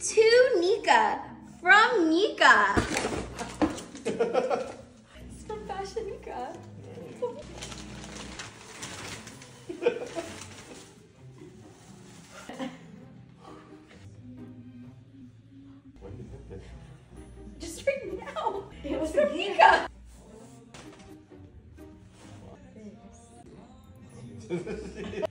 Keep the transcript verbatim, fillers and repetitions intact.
To Nika, from Nika. It's from Fashion Nika. When did you get this? Just right now. It was from Nika. Wow.